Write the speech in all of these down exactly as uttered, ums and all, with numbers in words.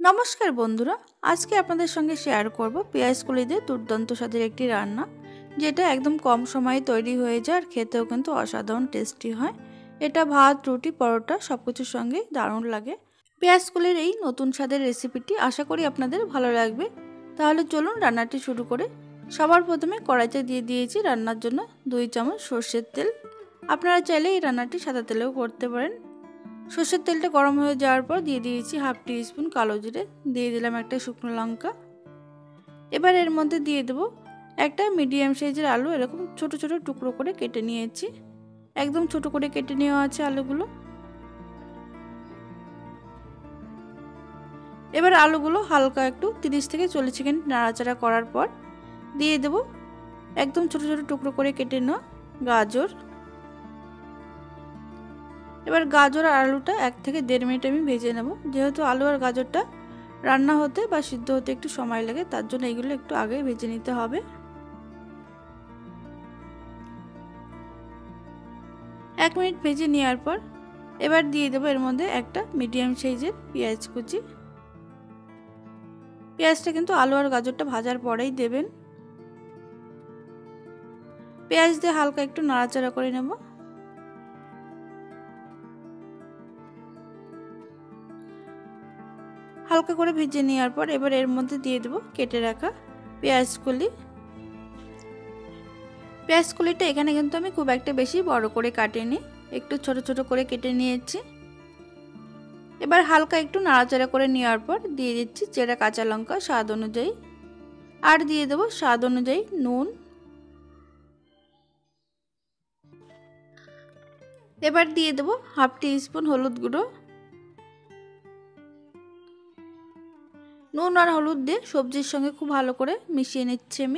নমস্কার বন্ধুরা, আজকে আপনাদের সঙ্গে শেয়ার করব পেঁয়াজ কলি দিয়ে দুর্দান্ত স্বাদের একটি রান্না, যেটা একদম কম সময়ে তৈরি হয়ে যায় আর খেতেও কিন্তু অসাধারণ টেস্টি হয়। এটা ভাত, রুটি, পরোটা সব কিছুর সঙ্গে দারুণ লাগে। পেঁয়াজ কলির এই নতুন স্বাদের রেসিপিটি আশা করি আপনাদের ভালো লাগবে। তাহলে চলুন রান্নাটি শুরু করে। সবার প্রথমে কড়াইতে দিয়ে দিয়েছি রান্নার জন্য দুই চামচ সর্ষের তেল। আপনারা চাইলে এই রান্নাটি সাদা তেলেও করতে পারেন। সর্ষের তেলটা গরম হয়ে যাওয়ার পর দিয়ে দিয়েছি হাফ টি স্পুন কালো জিরে, দিয়ে দিলাম একটা শুকনো লঙ্কা। এবার এর মধ্যে দিয়ে দেবো একটা মিডিয়াম সাইজের আলু, এরকম ছোট ছোট টুকরো করে কেটে নিয়েছি। একদম ছোট করে কেটে নেওয়া আছে আলুগুলো। এবার আলুগুলো হালকা একটু তিরিশ থেকে চল্লিশ সেকেন্ড নাড়াচাড়া করার পর দিয়ে দেবো একদম ছোট ছোট টুকরো করে কেটে নেওয়া গাজর। এবার গাজর আর আলুটা এক থেকে দেড় মিনিট আমি ভেজে নেব। যেহেতু আলু আর গাজরটা রান্না হতে বা সিদ্ধ হতে একটু সময় লাগে, তার জন্য এইগুলো একটু আগে ভেজে নিতে হবে। এক মিনিট ভেজে নেওয়ার পর এবার দিয়ে দেবো এর মধ্যে একটা মিডিয়াম সাইজের পেঁয়াজ কুচি। পেঁয়াজটা কিন্তু আলু আর গাজরটা ভাজার পরেই দেবেন। পেঁয়াজ দিয়ে হালকা একটু নাড়াচাড়া করে নেব। হালকা করে ভেজে নেওয়ার পর এবার এর মধ্যে দিয়ে দেবো কেটে রাখা পেঁয়াজ কলি। পেঁয়াজ কলিটা এখানে কিন্তু আমি খুব একটা বেশি বড় করে কাটিনি, একটু ছোট ছোট করে কেটে নিয়েছি। এবার হালকা একটু নাড়াচাড়া করে নেওয়ার পর দিয়ে দিচ্ছি চেরা কাঁচা লঙ্কা স্বাদ অনুযায়ী, আর দিয়ে দেবো স্বাদ অনুযায়ী নুন। এবার দিয়ে দেবো হাফ টি স্পুন হলুদ গুঁড়ো। নুন আর হলুদ দিয়ে সবজির সঙ্গে খুব ভালো করে মিশিয়ে নিচ্ছি আমি।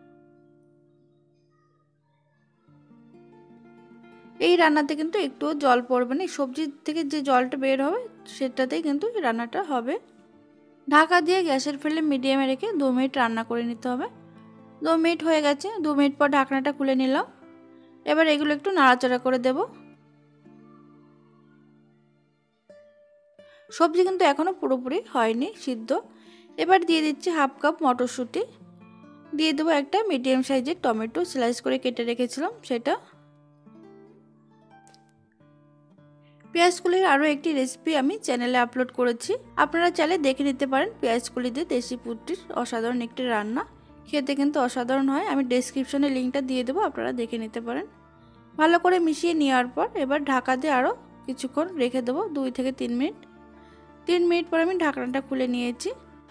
এই রান্নাতে কিন্তু একটু জল পড়বে না, সবজির থেকে যে জলটা বের হবে সেটাতেই কিন্তু রান্নাটা হবে। ঢাকা দিয়ে গ্যাসের ফ্লেম মিডিয়ামে রেখে দু মিনিট রান্না করে নিতে হবে। দু মিনিট হয়ে গেছে, দু মিনিট পর ঢাকনাটা খুলে নিলাম। এবার এগুলো একটু নাড়াচাড়া করে দেব। সবজি কিন্তু এখনও পুরোপুরি হয়নি সিদ্ধ। এবার দিয়ে দিচ্ছি হাফ কাপ মটরশুঁটি, দিয়ে দেবো একটা মিডিয়াম সাইজের টমেটো স্লাইস করে কেটে রেখেছিলাম সেটা। পেঁয়াজ কলির আরও একটি রেসিপি আমি চ্যানেলে আপলোড করেছি, আপনারা চাইলে দেখে নিতে পারেন। পেঁয়াজ কলি দিয়ে দেশি পুটির অসাধারণ একটি রান্না, খেতে কিন্তু অসাধারণ হয়। আমি ডেসক্রিপশনে লিঙ্কটা দিয়ে দেবো, আপনারা দেখে নিতে পারেন। ভালো করে মিশিয়ে নেওয়ার পর এবার ঢাকা দিয়ে আরও কিছুক্ষণ রেখে দেবো, দুই থেকে তিন মিনিট। তিন মিনিট পর আমি ঢাকনাটা খুলে নিয়েছি।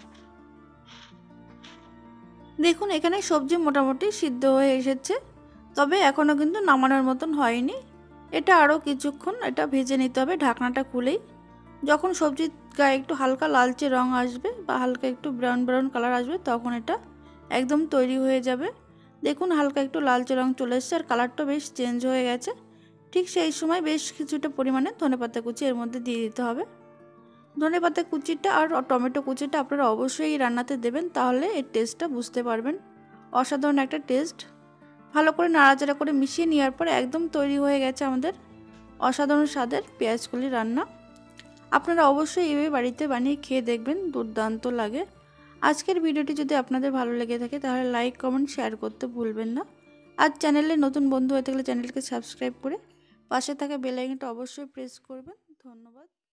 দেখুন এখানে সবজি মোটামুটি সিদ্ধ হয়ে এসেছে, তবে এখনও কিন্তু নামানোর মতন হয়নি। এটা আরও কিছুক্ষণ এটা ভেজে নিতে হবে ঢাকনাটা খুলেই। যখন সবজির গায়ে একটু হালকা লালচে রং আসবে বা হালকা একটু ব্রাউন ব্রাউন কালার আসবে, তখন এটা একদম তৈরি হয়ে যাবে। দেখুন হালকা একটু লালচে রং চলে এসেছে আর কালারটা বেশ চেঞ্জ হয়ে গেছে। ঠিক সেই সময় বেশ কিছুটা পরিমাণে ধনেপাতা কুচি এর মধ্যে দিয়ে দিতে হবে। ধনেপাতা কুচিটা আর টমেটো কুচিটা আপনারা অবশ্যই এই রান্নাতে দেবেন, তাহলে এর টেস্টটা বুঝতে পারবেন। অসাধারণ একটা টেস্ট। ভালো করে নাড়াচাড়া করে মিশিয়ে নেওয়ার পর একদম তৈরি হয়ে গেছে আমাদের অসাধারণ স্বাদের পেঁয়াজ কলি রান্না। আপনারা অবশ্যই এভাবে বাড়িতে বানিয়ে খেয়ে দেখবেন, দুর্দান্ত লাগে। আজকের ভিডিওটি যদি আপনাদের ভালো লেগে থাকে তাহলে লাইক, কমেন্ট, শেয়ার করতে ভুলবেন না। আর চ্যানেলে নতুন বন্ধু হয়ে থাকলে চ্যানেলকে সাবস্ক্রাইব করে পাশে থাকা বেল আইকনটা অবশ্যই প্রেস করবেন। ধন্যবাদ।